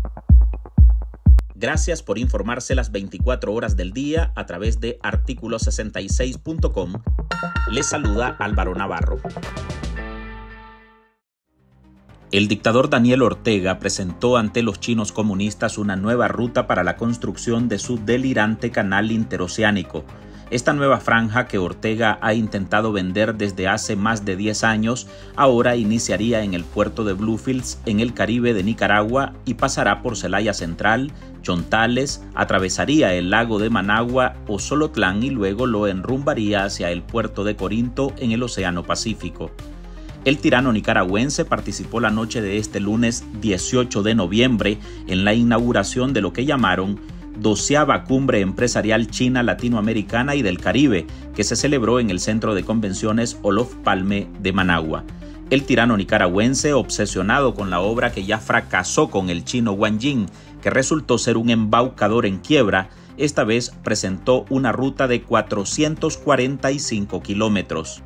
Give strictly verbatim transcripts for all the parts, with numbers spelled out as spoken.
Gracias por informarse las veinticuatro horas del día a través de artículo sesenta y seis punto com. Les saluda Álvaro Navarro. El dictador Daniel Ortega presentó ante los chinos comunistas una nueva ruta para la construcción de su delirante canal interoceánico. Esta nueva franja que Ortega ha intentado vender desde hace más de diez años, ahora iniciaría en el puerto de Bluefields, en el Caribe de Nicaragua, y pasará por Celaya Central, Chontales, atravesaría el lago de Managua o Solotlán y luego lo enrumbaría hacia el puerto de Corinto en el Océano Pacífico. El tirano nicaragüense participó la noche de este lunes dieciocho de noviembre en la inauguración de lo que llamaron doceava Cumbre Empresarial China Latinoamericana y del Caribe, que se celebró en el Centro de Convenciones Olof Palme de Managua. El tirano nicaragüense, obsesionado con la obra que ya fracasó con el chino Wang Jing, que resultó ser un embaucador en quiebra, esta vez presentó una ruta de cuatrocientos cuarenta y cinco kilómetros.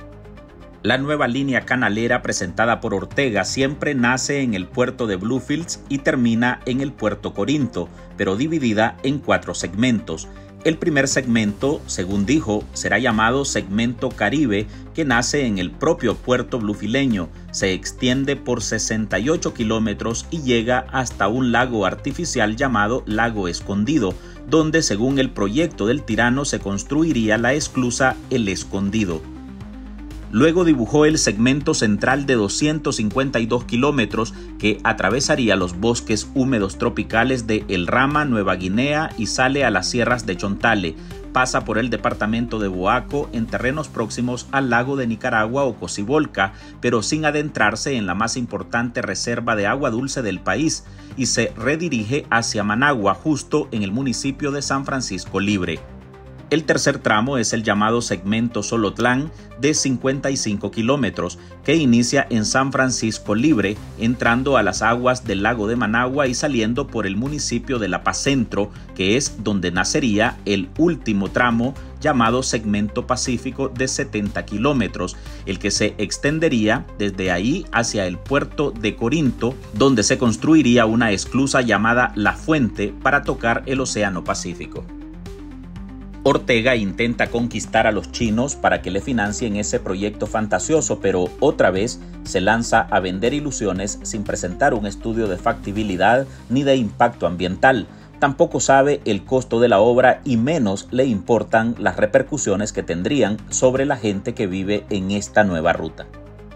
La nueva línea canalera presentada por Ortega siempre nace en el puerto de Bluefields y termina en el puerto Corinto, pero dividida en cuatro segmentos. El primer segmento, según dijo, será llamado Segmento Caribe, que nace en el propio puerto bluefileño, se extiende por sesenta y ocho kilómetros y llega hasta un lago artificial llamado Lago Escondido, donde según el proyecto del tirano se construiría la esclusa El Escondido. Luego dibujó el segmento central de doscientos cincuenta y dos kilómetros que atravesaría los bosques húmedos tropicales de El Rama, Nueva Guinea y sale a las sierras de Chontale. Pasa por el departamento de Boaco en terrenos próximos al lago de Nicaragua o Cocibolca, pero sin adentrarse en la más importante reserva de agua dulce del país, y se redirige hacia Managua, justo en el municipio de San Francisco Libre. El tercer tramo es el llamado segmento Solotlán de cincuenta y cinco kilómetros, que inicia en San Francisco Libre, entrando a las aguas del lago de Managua y saliendo por el municipio de La Paz Centro, que es donde nacería el último tramo llamado segmento Pacífico de setenta kilómetros, el que se extendería desde ahí hacia el puerto de Corinto, donde se construiría una esclusa llamada La Fuente para tocar el Océano Pacífico. Ortega intenta conquistar a los chinos para que le financien ese proyecto fantasioso, pero otra vez se lanza a vender ilusiones sin presentar un estudio de factibilidad ni de impacto ambiental. Tampoco sabe el costo de la obra y menos le importan las repercusiones que tendrían sobre la gente que vive en esta nueva ruta.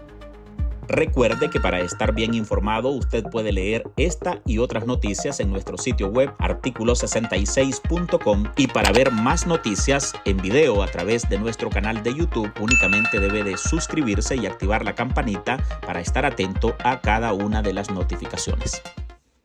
Recuerde que para estar bien informado usted puede leer esta y otras noticias en nuestro sitio web artículo sesenta y seis punto com, y para ver más noticias en video a través de nuestro canal de YouTube únicamente debe de suscribirse y activar la campanita para estar atento a cada una de las notificaciones.